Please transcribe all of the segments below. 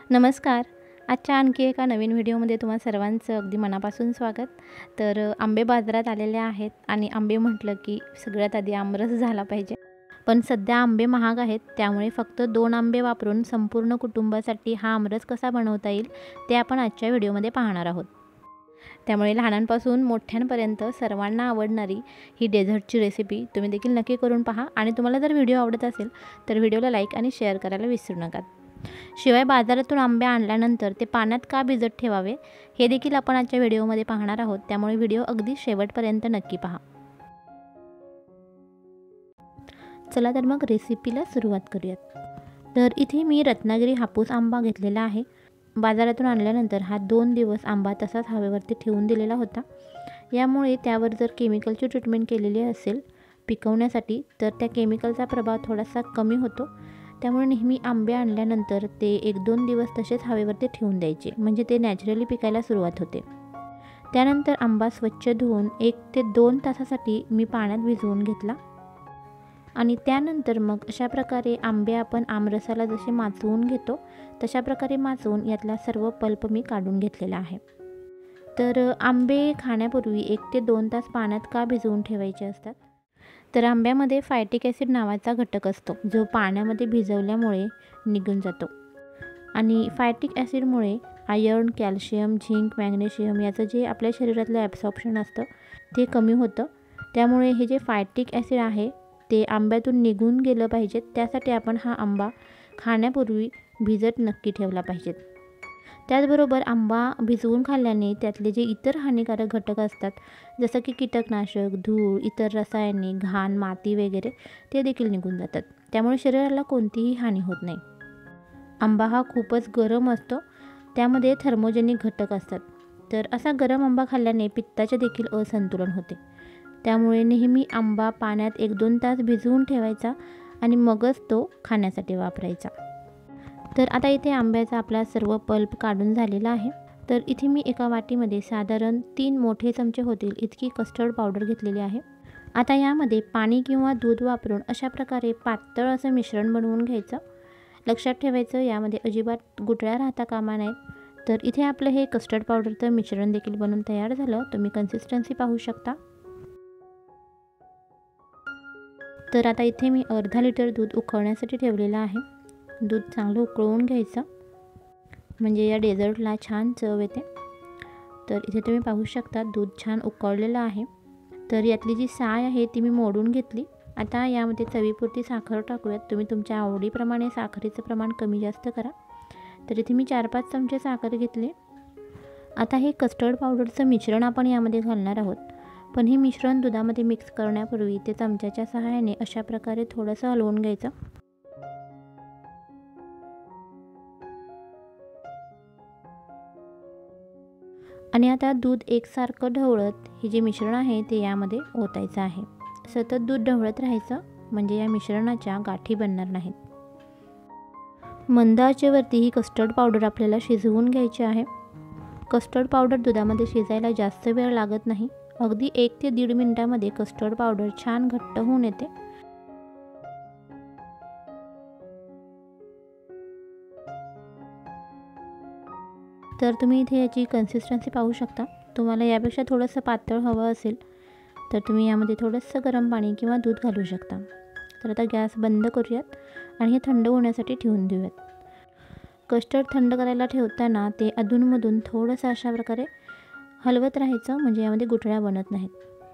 नमस्कार. आजच्या आणखी एका नवीन व्हिडिओमध्ये तुम्हा सर्वांचं अगदी मनापासून स्वागत. तर आंबे बाजारात आलेले आहेत आणि आंबे म्हटलं की सगळ्यात आधी आमरस झाला पाहिजे. पण सध्या आंबे महाग आहेत, त्यामुळे फक्त 2 आंबे वापरून संपूर्ण कुटुंबासाठी हा आमरस कसा बनवता येईल ते आपण आजच्या व्हिडिओमध्ये पाहणार आहोत. त्यामुळे लहानांपासून मोठ्यांपर्यंत सर्वांना आवडणारी ही डेझर्टची रेसिपी तुम्ही देखील नक्की करून पहा आणि तुम्हाला जर व्हिडिओ आवडत असेल तर व्हिडिओला लाईक आणि शेअर करायला विसरू नका. शिवाय बाजारातून आंबे आणल्यानंतर ते पाण्यात का भिजत ठेवावे हे देखील आपण आजच्या व्हिडिओमध्ये पाहणार आहोत, त्यामुळे व्हिडिओ अगदी शेवटपर्यंत नक्की पहा. चला तर मग रेसिपीला सुरुवात करूयात. तर इथे मी रत्नागिरी हापूस आंबा घेतलेला आहे. बाजारातून आणल्यानंतर हा 2 दिवस आंबा तसाच हवेवरती ठेवून दिलेला होता. यामुळे त्यावर जर केमिकलची ट्रीटमेंट केलेली असेल पिकवण्यासाठी तर त्या केमिकलचा प्रभाव थोडासा कमी होतो. त्यामुळे नेहमी आंबे आणल्यानंतर ते 1-2 दिवस तसेच हवेवरती ठेवून द्यायचे, म्हणजे ते नॅचरली पिकायला सुरुवात होते. त्यानंतर आंबा स्वच्छ धुवून 1 ते 2 तासासाठी मी पाण्यात भिजवून घेतला आणि त्यानंतर मग अशा प्रकारे आंबे आपण आमरसाला जसे माचवून घेतो तशा प्रकारे माचवून यातला सर्व पल्प मी काढून घेतलेला आहे. तर आंबे खाण्यापूर्वी 1 ते 2 तास पाण्यात का भिजवून ठेवायचे असतात? तर आंब्यामध्ये फायटिक ॲसिड नावाचा घटक असतो, जो पाण्यामध्ये भिजवल्यामुळे निघून जातो आणि फायटिक ॲसिडमुळे आयर्न, कॅल्शियम, झिंक, मॅग्नेशियम याचं जे आपल्या शरीरातलं ॲब्सॉर्प्शन असतं ते कमी होतं. त्यामुळे हे जे फायटिक ॲसिड आहे ते आंब्यातून निघून गेलं पाहिजे, त्यासाठी आपण हा आंबा खाण्यापूर्वी भिजत नक्की ठेवला पाहिजेत. त्याचबरोबर आंबा भिजवून खाल्ल्याने त्यातले जे इतर हानिकारक घटक असतात, जसं की कीटकनाशक, धूळ, इतर रसायने, घाण, माती वगैरे ते देखील निघून जातात. त्यामुळे शरीराला कोणतीही हानी होत नाही. आंबा हा खूपच गरम असतो, त्यामध्ये थर्मोजेनिक घटक असतात. तर असा गरम आंबा खाल्ल्याने पित्ताचे देखील असंतुलन होते. त्यामुळे नेहमी आंबा पाण्यात 1-2 तास भिजवून ठेवायचा आणि मगच तो खाण्यासाठी वापरायचा. तर आता इथे आंब्याचा आपला सर्व पल्प काढून झालेला आहे. तर इथे मी एका वाटीमध्ये साधारण 3 मोठे चमचे होतील इतकी कस्टर्ड पावडर घेतलेली आहे. आता यामध्ये पाणी किंवा दूध वापरून अशा प्रकारे पातळ असं मिश्रण बनवून घ्यायचं. लक्षात ठेवायचं यामध्ये अजिबात गुठळ्या राहता कामा नाहीत. तर इथे आपलं हे कस्टर्ड पावडरचं मिश्रण देखील बनवून तयार झालं. तुम्ही कन्सिस्टन्सी पाहू शकता. तर आता इथे मी अर्धा लिटर दूध उकळण्यासाठी ठेवलेलं आहे. दूध चांगलं उकळवून घ्यायचं, म्हणजे या डेझर्टला छान चव येते. तर इथे तुम्ही पाहू शकता दूध छान उकळलेलं आहे. तर यातली जी साय आहे ती मी मोडून घेतली. आता यामध्ये चवीपुरती साखर टाकूयात. तुम्ही तुमच्या आवडीप्रमाणे साखरेचं प्रमाण कमी जास्त करा. तर इथे मी 4-5 चमचे साखर घेतले. आता हे कस्टर्ड पावडरचं मिश्रण आपण यामध्ये घालणार आहोत, पण हे मिश्रण दुधामध्ये मिक्स करण्यापूर्वी ते चमच्याच्या सहाय्याने अशा प्रकारे थोडंसं हलवून घ्यायचं. आणि आता दूध एकसारखं ढवळत हे जे मिश्रण आहे ते यामध्ये ओतायचं आहे. सतत दूध ढवळत राहायचं, म्हणजे या मिश्रणाच्या गाठी बनणार नाहीत. मंद आचेवरती ही कस्टर्ड पावडर आपल्याला शिजवून घ्यायची आहे. कस्टर्ड पावडर दुधामध्ये शिजायला जास्त वेळ लागत नाही. अगदी 1 ते 1.5 मिनिटामध्ये कस्टर्ड पावडर छान घट्ट होऊन येते. तर तुम्ही इथे याची कन्सिस्टन्सी पाहू शकता. तुम्हाला यापेक्षा थोडंसं पातळ हवं असेल तर तुम्ही यामध्ये थोडंसं गरम पाणी किंवा दूध घालू शकता. तर आता गॅस बंद करूयात आणि हे थंड होण्यासाठी ठेवून देऊयात. कस्टर्ड थंड करायला ठेवताना ते अधूनमधून थोडंसं अशा प्रकारे हलवत राहायचं, म्हणजे यामध्ये गुठळ्या बनत नाहीत.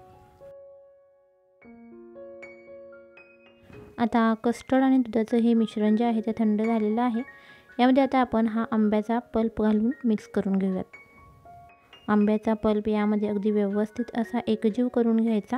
आता कस्टर्ड आणि दुधाचं हे मिश्रण जे आहे ते थंड झालेलं आहे. यामध्ये आता आपण हा आंब्याचा पल्प घालून मिक्स करून घेऊयात. आंब्याचा पल्प यामध्ये अगदी व्यवस्थित असा एकजीव करून घ्यायचा.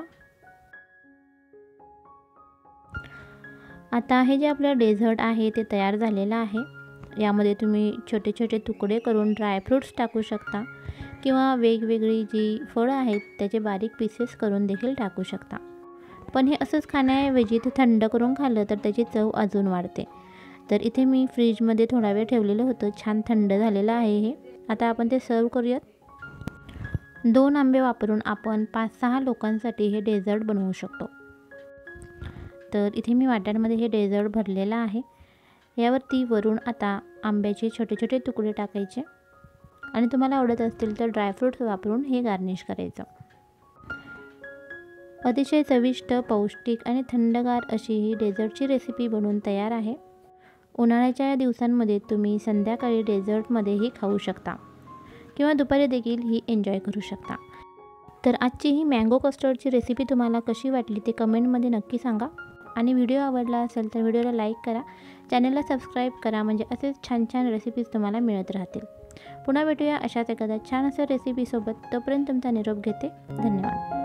आता हे जे आपलं डेझर्ट आहे ते तयार झालेलं आहे. यामध्ये तुम्ही छोटे छोटे तुकडे करून ड्रायफ्रूट्स टाकू शकता किंवा वेगवेगळी जी फळं आहेत त्याचे बारीक पीसेस करून देखील टाकू शकता. पण हे असंच खाण्याऐवजी ते थंड करून खाल्लं तर त्याची चव अजून वाढते. तर इथे मी फ्रीजमध्ये थोडा वेळ ठेवलेलं होतं, छान थंड झालेलं आहे हे. आता आपण ते सर्व करूयात. 2 आंबे वापरून आपण 5-6 लोकांसाठी हे डेझर्ट बनवू शकतो. तर इथे मी वाट्यांमध्ये हे डेझर्ट भरलेलं आहे. यावरती वरून आता आंब्याचे छोटे छोटे तुकडे टाकायचे आणि तुम्हाला आवडत असतील तर ड्रायफ्रूट्स वापरून हे गार्निश करायचं। अतिशय चविष्ट, पौष्टिक आणि थंडगार अशी ही डेझर्टची रेसिपी बनवून तयार आहे। उन्हाळ्याच्या या दिवसांमध्ये तुम्ही संध्याकाळी डेझर्टमध्येही खाऊ शकता किंवा दुपारी देखील ही एन्जॉय करू शकता। तर आजची ही मँगो कस्टर्डची रेसिपी तुम्हाला कशी वाटली ते कमेंटमध्ये नक्की सांगा आणि व्हिडिओ आवडला असेल तर व्हिडिओला लाईक करा, चॅनलला सबस्क्राईब करा, म्हणजे असेच छान छान रेसिपीज तुम्हाला मिळत राहतील। पुन्हा भेटूया अशाच एखाद्या छान अशा रेसिपीसोबत। तोपर्यंत तुमचा निरोप घेते। धन्यवाद।